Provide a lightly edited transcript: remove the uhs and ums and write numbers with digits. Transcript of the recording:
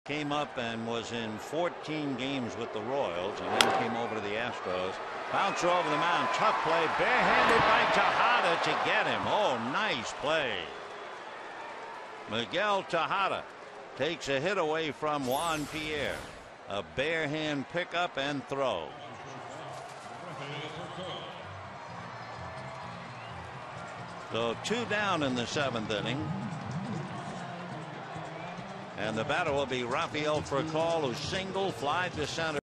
Came up and was in 14 games with the Royals and then came over to the Astros. Bouncer over the mound. Tough play. Barehanded by Tejada to get him. Oh, nice play. Miguel Tejada takes a hit away from Juan Pierre. A bare hand pickup and throw. So 2 down in the 7th inning. And the batter will be Rafael Furcal, who single fly to center.